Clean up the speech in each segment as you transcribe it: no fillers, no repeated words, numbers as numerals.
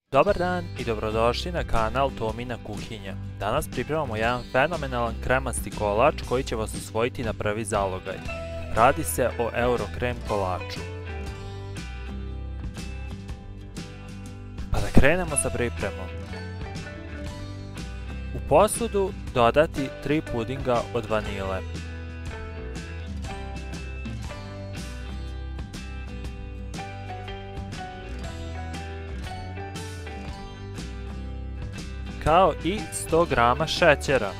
Dobar dan i dobrodošli na kanal Tomina kuhinja. Danas pripremamo jedan fenomenalan kremasti kolač koji će vas usvojiti na prvi zalogaj. Radi se o Eurokrem kolaču. Pa da krenemo sa pripremom. U posudu dodati 3 pudinga od vanile. Kao i 100 g šećera.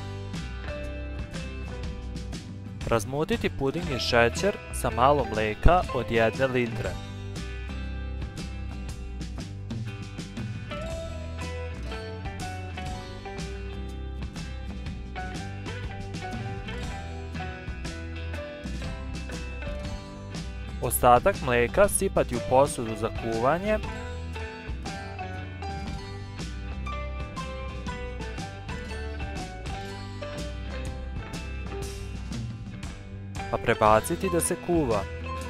Razmutiti puding i šećer sa malo mlijeka od 1 litre. Ostatak mlijeka sipati u posudu za kuvanje. Pa prebaciti da se kuva.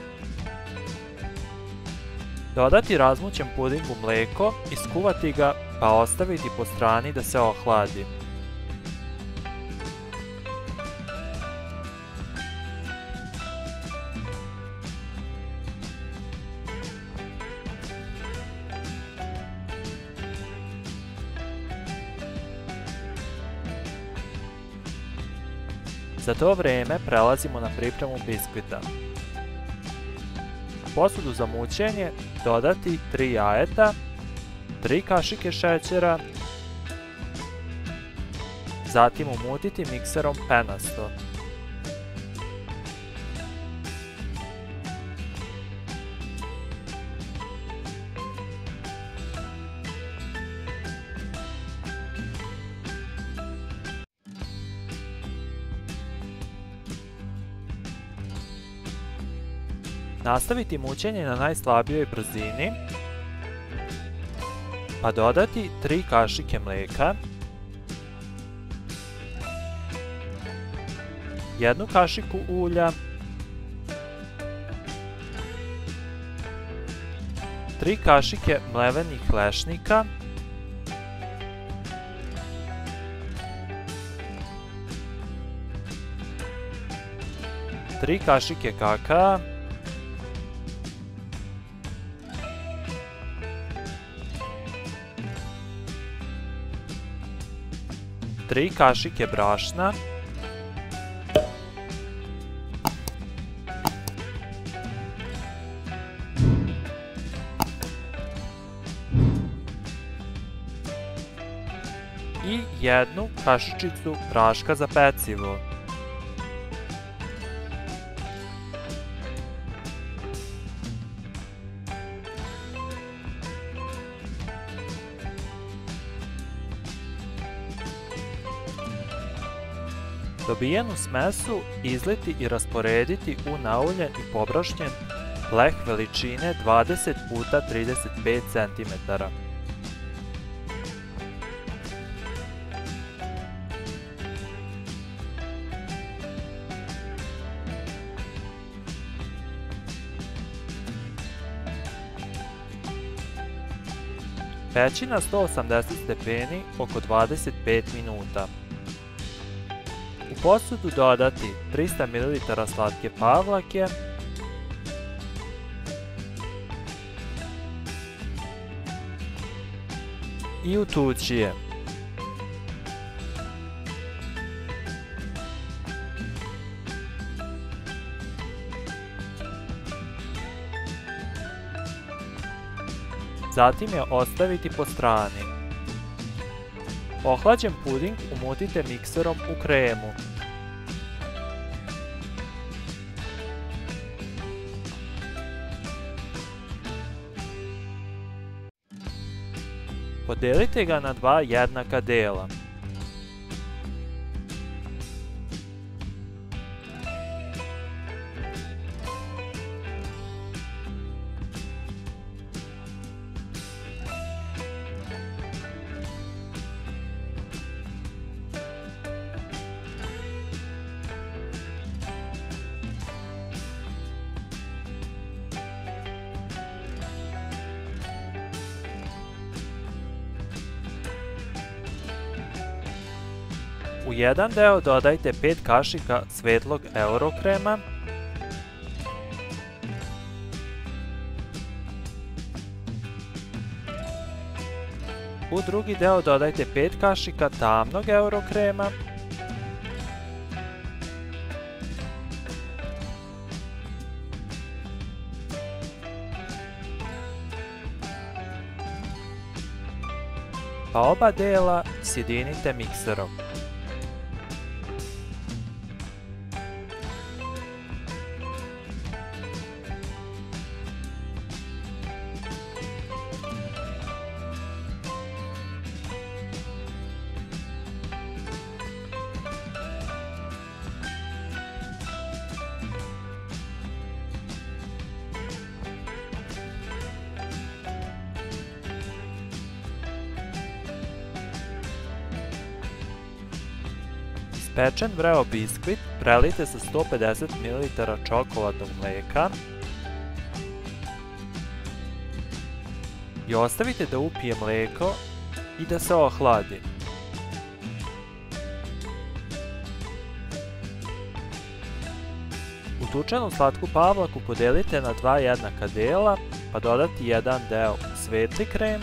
Dodati razmućen puding u mlijeko, iskuvati ga pa ostaviti po strani da se ohladi. Za to vrijeme prelazimo na pripremu biskvita. U posudu za mućenje dodati 3 jajeta, 3 kašike šećera, zatim umutiti mikserom penasto. Nastaviti mućenje na najslabijoj brzini, pa dodati 3 kašike mlijeka, 1 kašiku ulja, 3 kašike mlevenih lešnika, 3 kašike kakaa, 3 kašike brašna, i 1 kašičicu praška za pecivo. Dobijenu smesu izliti i rasporediti u nauljen i pobrašnjen leh veličine 20 x 35 cm. Peći na 180 stepeni oko 25 minuta. U posudu dodati 300 ml slatke pavlake, i utući je. Zatim je ostaviti po strani. Ohlađen puding umutite mikserom u kremu. Podelite ga na 2 jednaka dela. U jedan deo dodajte 5 kašika svetlog eurokrema, u drugi deo dodajte 5 kašika tamnog eurokrema, pa oba dela sjedinite mikserom. Ispečen vreo biskvit prelijte sa 150 ml čokoladnog mlijeka i ostavite da upije mlijeko i da se ohladi. Utučenu slatku pavlaku podelite na 2 jednaka dela pa dodati jedan deo u svetli krem,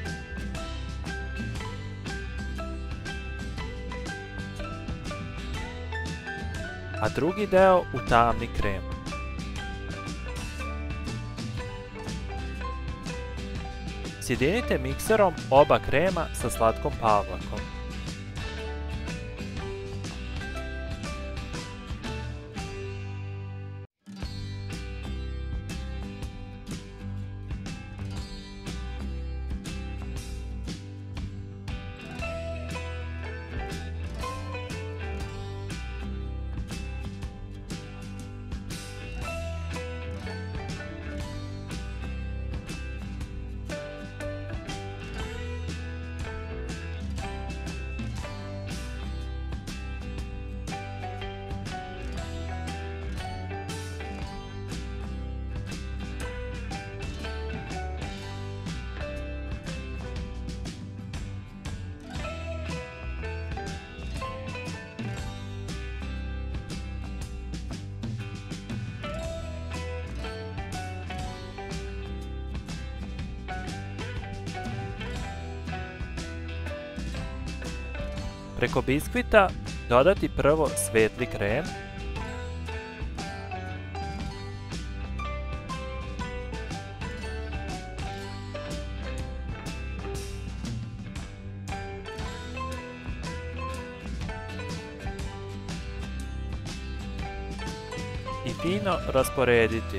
a drugi deo u tamni krem. Sjedinite mikserom oba krema sa slatkom pavlakom. Preko biskvita dodati prvo svetli krem, i fino rasporediti.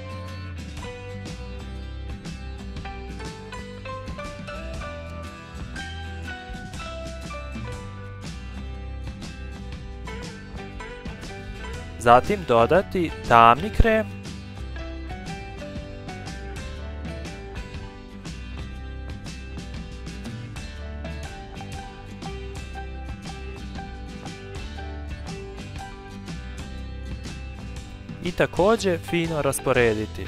Zatim dodati tamni krem, i također fino rasporediti.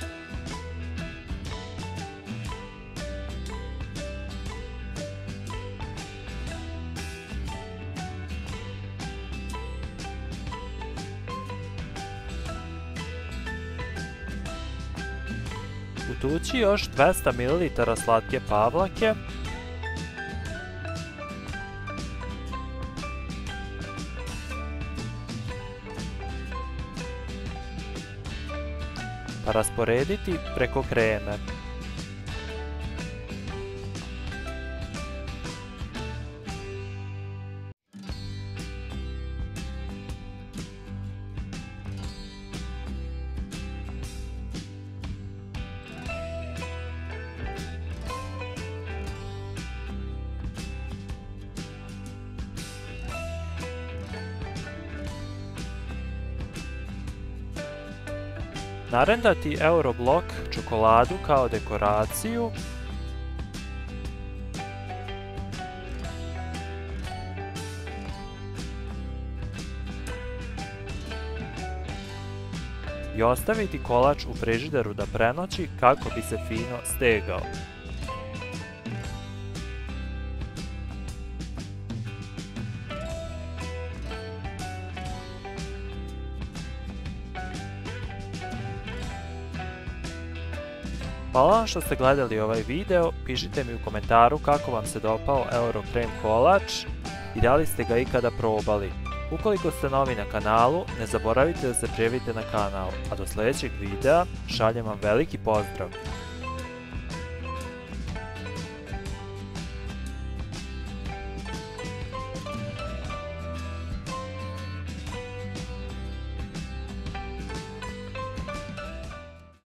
Utući još 200 ml slatke pavlake, pa rasporediti preko kreme. Narendati Euroblok čokoladu kao dekoraciju, i ostaviti kolač u frižideru da prenoći kako bi se fino stegao. Hvala vam što ste gledali ovaj video, pišite mi u komentaru kako vam se dopao Eurokrem kolač i da li ste ga ikada probali. Ukoliko ste novi na kanalu, ne zaboravite da se prijavite na kanal, a do sljedećeg videa šaljem vam veliki pozdrav!